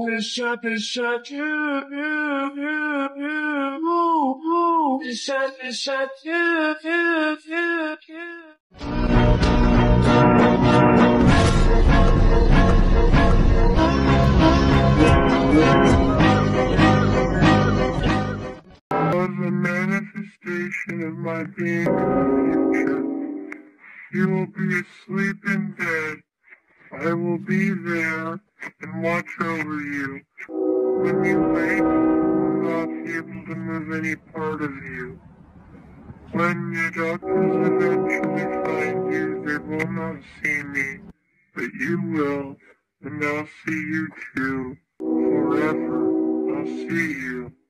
Was a manifestation of my being in the future. You will be asleep in bed. I will be there and watch over you. When you wake, I will not be able to move any part of you. When the doctors eventually find you, they will not see me, but you will, and I'll see you too. Forever, I'll see you.